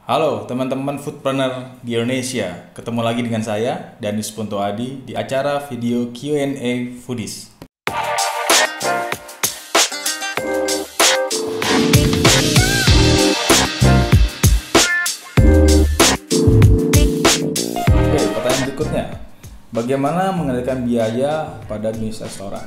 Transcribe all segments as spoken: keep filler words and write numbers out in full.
Halo teman-teman foodpreneur di Indonesia, ketemu lagi dengan saya Danis Punto Adi di acara video Q and A Foodies. Oke, pertanyaan berikutnya, bagaimana mengendalikan biaya pada bisnis restoran?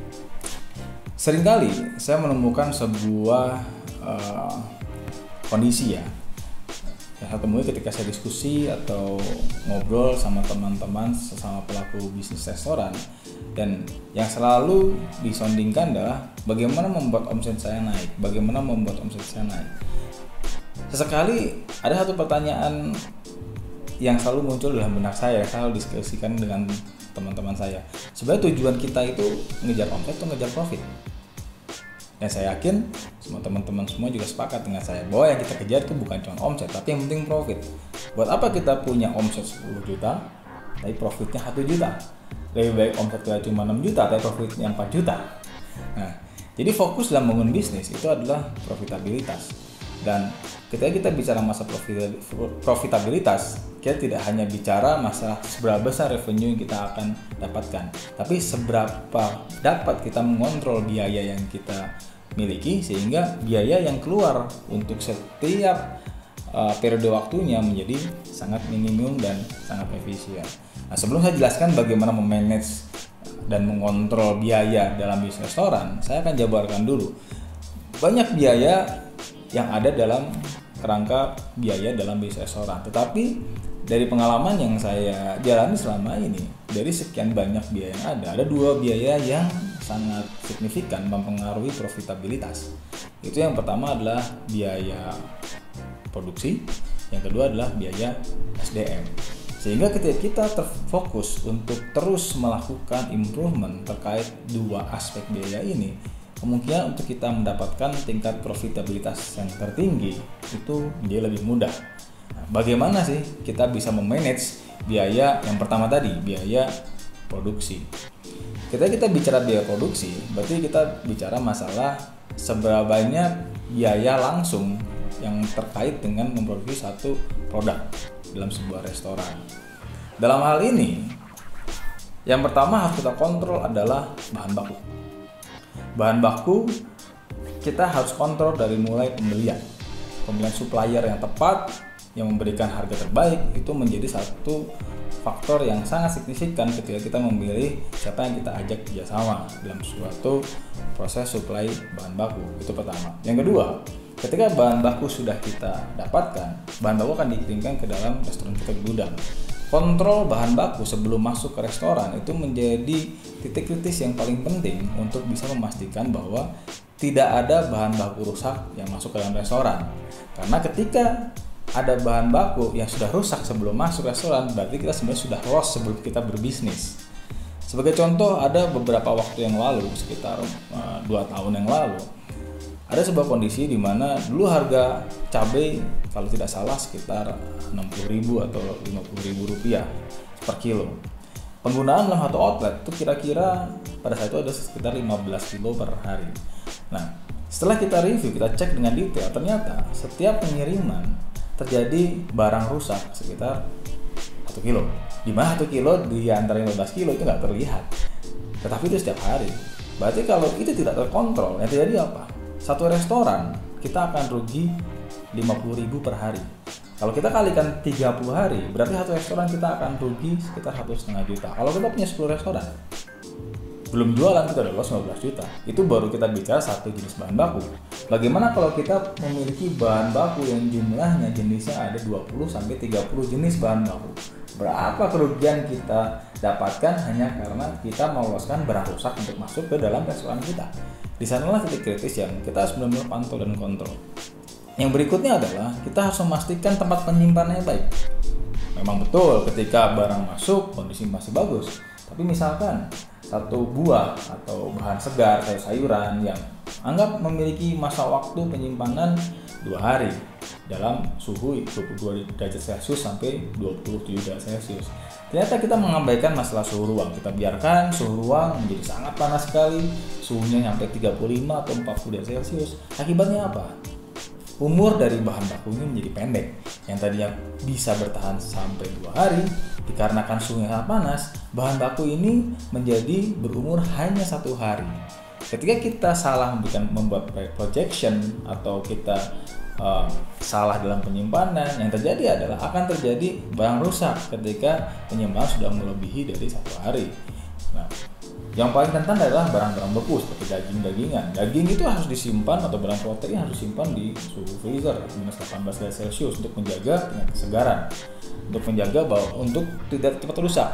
Seringkali saya menemukan sebuah uh, kondisi ya. Yang saya temui ketika saya diskusi atau ngobrol sama teman-teman sesama pelaku bisnis restoran, dan yang selalu disondingkan adalah bagaimana membuat omset saya naik, bagaimana membuat omset saya naik. Sesekali ada satu pertanyaan yang selalu muncul dalam benak saya, saya selalu diskusikan dengan teman-teman saya. Sebenarnya tujuan kita itu ngejar omset atau ngejar profit? Dan saya yakin semua teman-teman semua juga sepakat dengan saya bahwa yang kita kejar itu bukan cuma omset, tapi yang penting profit. Buat apa kita punya omset sepuluh juta tapi profitnya satu juta? Lebih baik omset kita cuma enam juta tapi profitnya empat juta. Nah, jadi fokus dalam membangun bisnis itu adalah profitabilitas. Dan ketika kita bicara masa profitabilitas, kita tidak hanya bicara masa seberapa besar revenue yang kita akan dapatkan, tapi seberapa dapat kita mengontrol biaya yang kita miliki sehingga biaya yang keluar untuk setiap uh, periode waktunya menjadi sangat minimum dan sangat efisien. Nah, sebelum saya jelaskan bagaimana memanage dan mengontrol biaya dalam bisnis restoran, saya akan jabarkan dulu banyak biaya yang ada dalam kerangka biaya dalam bisnis restoran. Tetapi dari pengalaman yang saya jalani selama ini, dari sekian banyak biaya yang ada, ada dua biaya yang sangat signifikan mempengaruhi profitabilitas. Itu yang pertama adalah biaya produksi, yang kedua adalah biaya S D M. Sehingga ketika kita terfokus untuk terus melakukan improvement terkait dua aspek biaya ini, kemungkinan untuk kita mendapatkan tingkat profitabilitas yang tertinggi itu menjadi lebih mudah. Nah, bagaimana sih kita bisa memanage biaya yang pertama tadi, biaya produksi? Ketika kita bicara biaya produksi, berarti kita bicara masalah seberapa banyak biaya langsung yang terkait dengan memproduksi satu produk dalam sebuah restoran. Dalam hal ini, yang pertama harus kita kontrol adalah bahan baku. Bahan baku kita harus kontrol dari mulai pembelian pembelian supplier yang tepat yang memberikan harga terbaik. Itu menjadi satu faktor yang sangat signifikan ketika kita memilih siapa yang kita ajak kerjasama dalam suatu proses supply bahan baku. Itu pertama. Yang kedua, ketika bahan baku sudah kita dapatkan, bahan baku akan dikirimkan ke dalam restoran kita di gudang. Kontrol bahan baku sebelum masuk ke restoran itu menjadi titik kritis yang paling penting untuk bisa memastikan bahwa tidak ada bahan baku rusak yang masuk ke dalam restoran. Karena ketika ada bahan baku yang sudah rusak sebelum masuk restoran, berarti kita sebenarnya sudah loss sebelum kita berbisnis. Sebagai contoh, ada beberapa waktu yang lalu, sekitar uh, dua tahun yang lalu, ada sebuah kondisi di mana dulu harga cabai kalau tidak salah sekitar enam puluh ribu atau lima puluh ribu rupiah per kilo. Penggunaan dalam satu outlet itu kira-kira pada saat itu ada sekitar lima belas kilo per hari. Nah, setelah kita review, kita cek dengan detail, ternyata setiap pengiriman terjadi barang rusak sekitar satu kilo. Di mana satu kilo di antara lima belas kilo itu nggak terlihat. Tetapi itu setiap hari. Berarti kalau itu tidak terkontrol, yang terjadi apa? Satu restoran kita akan rugi lima puluh ribu per hari. Kalau kita kalikan tiga puluh hari, berarti satu restoran kita akan rugi sekitar satu setengah juta. Kalau kita punya sepuluh restoran, belum jualan kita udah loss lima belas juta. Itu baru kita bicara satu jenis bahan baku. Bagaimana kalau kita memiliki bahan baku yang jumlahnya jenisnya ada dua puluh sampai tiga puluh jenis bahan baku? Berapa kerugian kita dapatkan hanya karena kita meloloskan barang rusak untuk masuk ke dalam restoran kita? Di sanalah titik kritis yang kita harus benar-benar pantau dan kontrol. Yang berikutnya adalah kita harus memastikan tempat penyimpanannya baik. Memang betul ketika barang masuk kondisi masih bagus, tapi misalkan satu buah atau bahan segar kayak sayuran yang anggap memiliki masa waktu penyimpanan dua hari dalam suhu dua puluh dua derajat Celcius sampai dua puluh tujuh derajat Celcius. Ternyata kita mengabaikan masalah suhu ruang. Kita biarkan suhu ruang menjadi sangat panas sekali, suhunya sampai tiga puluh lima atau empat puluh derajat Celcius. Akibatnya apa? umur dari bahan baku ini menjadi pendek. Yang tadinya bisa bertahan sampai dua hari, dikarenakan suhu yang sangat panas, bahan baku ini menjadi berumur hanya satu hari. Ketika kita salah memberikan membuat projection atau kita uh, salah dalam penyimpanan, yang terjadi adalah akan terjadi barang rusak ketika penyimpanan sudah melebihi dari satu hari. Nah, yang paling rentan adalah barang-barang beku seperti daging-dagingan. Daging itu harus disimpan atau barang protein harus disimpan di suhu freezer minus delapan belas derajat Celcius untuk menjaga dengan kesegaran, untuk menjaga bahwa untuk tidak cepat rusak.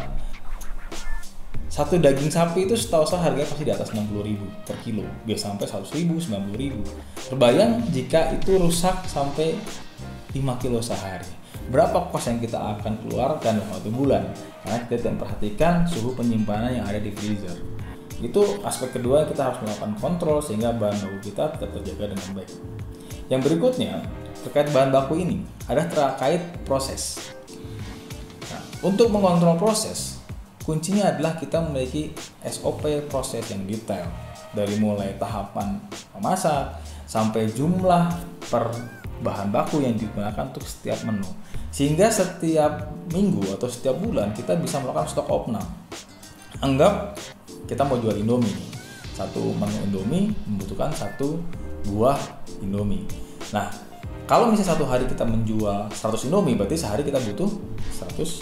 Satu daging sapi itu setahu saya harganya pasti di atas enam puluh ribu per kilo, biasa sampai seratus ribu, sembilan puluh ribu. Terbayang jika itu rusak sampai lima kilo sehari. Berapa kos yang kita akan keluarkan dalam satu bulan? Karena kita tidak memperhatikan suhu penyimpanan yang ada di freezer. Itu aspek kedua, kita harus melakukan kontrol sehingga bahan baku kita tetap terjaga dengan baik. Yang berikutnya, terkait bahan baku ini, ada terkait proses. Nah, untuk mengontrol proses, kuncinya adalah kita memiliki S O P proses yang detail. Dari mulai tahapan memasak, sampai jumlah per bahan baku yang digunakan untuk setiap menu. Sehingga setiap minggu atau setiap bulan kita bisa melakukan stok opnam. Anggap kita mau jual Indomie nih. Satu menu Indomie membutuhkan satu buah Indomie. Nah, kalau misalnya satu hari kita menjual seratus Indomie, berarti sehari kita butuh seratus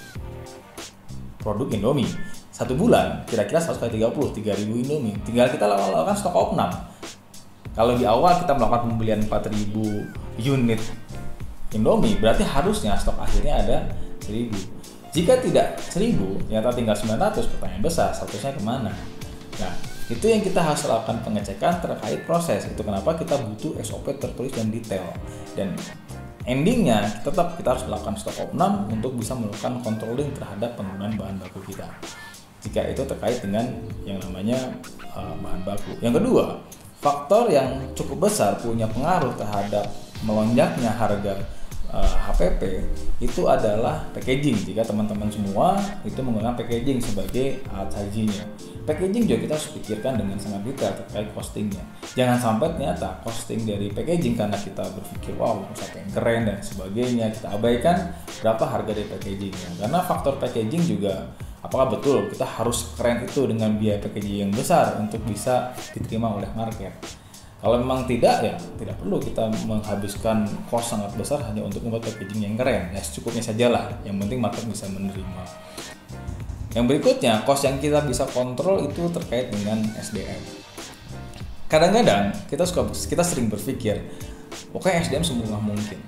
produk Indomie. Satu bulan kira-kira seratus kali tiga puluh, tiga ribu Indomie. Tinggal kita lakukan stok opnam. Kalau di awal kita melakukan pembelian empat ribu unit Indomie, berarti harusnya stok akhirnya ada seribu. Jika tidak seribu, ternyata tinggal sembilan ratus, pertanyaan besar, seratusnya kemana? Nah, itu yang kita harus lakukan pengecekan terkait proses. Itu kenapa kita butuh S O P tertulis dan detail. Dan endingnya tetap kita harus melakukan stok opnam untuk bisa melakukan controlling terhadap penggunaan bahan baku kita. Jika itu terkait dengan yang namanya uh, bahan baku. Yang kedua, faktor yang cukup besar punya pengaruh terhadap melonjaknya harga uh, H P P itu adalah packaging. Jika teman-teman semua itu menggunakan packaging sebagai alat sajinya, packaging juga kita harus pikirkan dengan sangat detail terkait costingnya. Jangan sampai ternyata costing dari packaging karena kita berpikir wow siapa yang keren dan sebagainya, kita abaikan berapa harga dari packagingnya. Karena faktor packaging juga, apakah betul kita harus keren itu dengan biaya packaging yang besar untuk bisa diterima oleh market? Kalau memang tidak, ya tidak perlu kita menghabiskan cost sangat besar hanya untuk membuat packaging yang keren. Ya secukupnya sajalah, yang penting market bisa menerima. Yang berikutnya, cost yang kita bisa kontrol itu terkait dengan S D M. Kadang-kadang kita suka kita sering berpikir, oke okay, S D M semurah mungkin.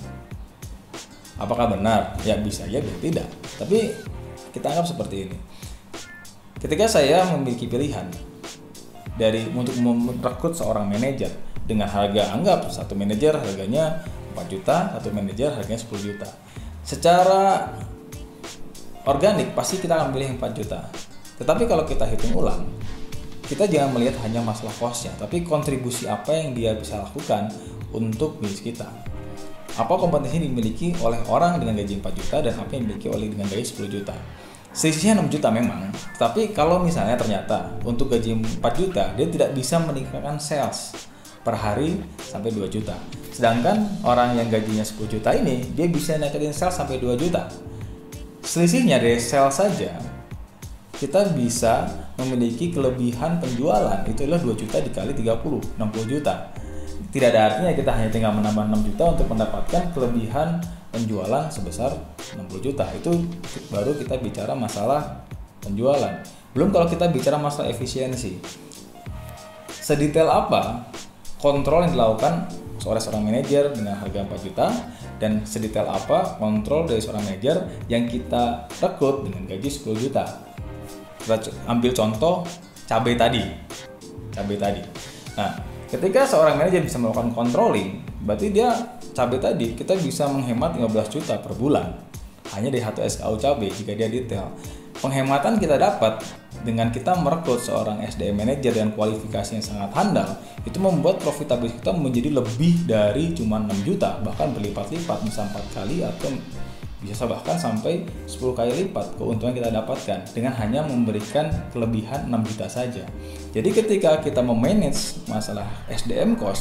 Apakah benar? Ya bisa ya, bisa tidak. Tapi kita anggap seperti ini. Ketika saya memiliki pilihan dari untuk merekrut seorang manajer dengan harga, anggap satu manajer harganya empat juta, satu manajer harganya sepuluh juta. Secara organik pasti kita akan pilih empat juta. Tetapi kalau kita hitung ulang, kita jangan melihat hanya masalah cost-nya, tapi kontribusi apa yang dia bisa lakukan untuk bisnis kita. Apa kompetensi yang dimiliki oleh orang dengan gaji empat juta dan apa yang dimiliki oleh dengan gaji sepuluh juta. Selisihnya enam juta memang, tapi kalau misalnya ternyata untuk gaji empat juta dia tidak bisa meningkatkan sales per hari sampai dua juta. Sedangkan orang yang gajinya sepuluh juta ini dia bisa naikin sales sampai dua juta. Selisihnya dari sales saja kita bisa memiliki kelebihan penjualan itu adalah dua juta dikali tiga puluh, enam puluh juta. Tidak ada artinya kita hanya tinggal menambah enam juta untuk mendapatkan kelebihan penjualan sebesar enam puluh juta. Itu baru kita bicara masalah penjualan. Belum kalau kita bicara masalah efisiensi. Sedetail apa kontrol yang dilakukan oleh seorang manajer dengan harga empat juta dan sedetail apa kontrol dari seorang manajer yang kita rekrut dengan gaji sepuluh juta. Kita ambil contoh cabai tadi. Cabai tadi. Nah, ketika seorang manajer bisa melakukan controlling, berarti dia cabai tadi kita bisa menghemat lima belas juta per bulan hanya dari satu S K U cabai jika dia detail. Penghematan kita dapat dengan kita merekrut seorang S D M manager dengan kualifikasi yang sangat handal, itu membuat profitabilitas kita menjadi lebih dari cuma enam juta, bahkan berlipat-lipat, bisa empat kali atau bisa bahkan sampai sepuluh kali lipat keuntungan kita dapatkan dengan hanya memberikan kelebihan enam juta saja. Jadi ketika kita memanage masalah S D M cost,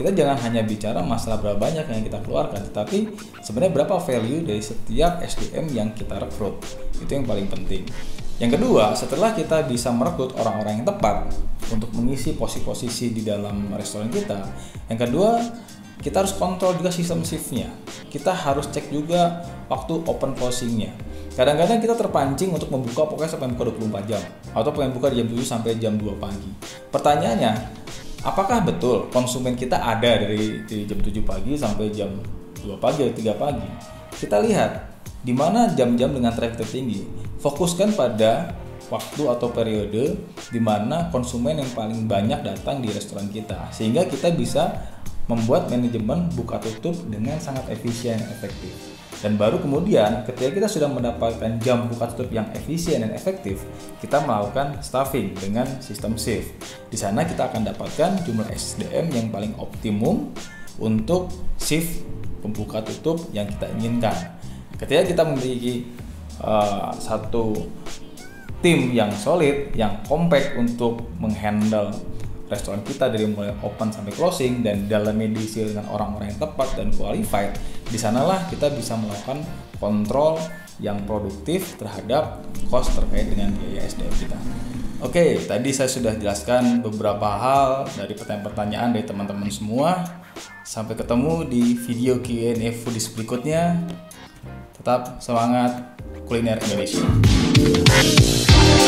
kita jangan hanya bicara masalah berapa banyak yang kita keluarkan, tetapi sebenarnya berapa value dari setiap S D M yang kita rekrut. Itu yang paling penting. Yang kedua, setelah kita bisa merekrut orang-orang yang tepat untuk mengisi posisi-posisi di dalam restoran kita, yang kedua, kita harus kontrol juga sistem shift-nya. Kita harus cek juga waktu open closing-nya. Kadang-kadang kita terpancing untuk membuka pokoknya sampai buka dua puluh empat jam atau pengen buka di jam tujuh sampai jam dua pagi. Pertanyaannya, apakah betul konsumen kita ada dari, dari jam tujuh pagi sampai jam dua pagi atau tiga pagi? Kita lihat di mana jam-jam dengan traffic tertinggi. Fokuskan pada waktu atau periode di mana konsumen yang paling banyak datang di restoran kita, sehingga kita bisa membuat manajemen buka tutup dengan sangat efisien dan efektif. Dan baru kemudian ketika kita sudah mendapatkan jam buka tutup yang efisien dan efektif, kita melakukan staffing dengan sistem shift. Di sana kita akan dapatkan jumlah S D M yang paling optimum untuk shift pembuka tutup yang kita inginkan. Ketika kita memiliki uh, satu tim yang solid, yang compact untuk menghandle restoran kita dari mulai open sampai closing dan dalamnya diisi dengan orang-orang yang tepat dan qualified, di sanalah kita bisa melakukan kontrol yang produktif terhadap cost terkait dengan biaya S D M kita. Oke, tadi saya sudah jelaskan beberapa hal dari pertanyaan-pertanyaan dari teman-teman semua. Sampai ketemu di video Q and A foodies berikutnya. Tetap semangat kuliner Indonesia.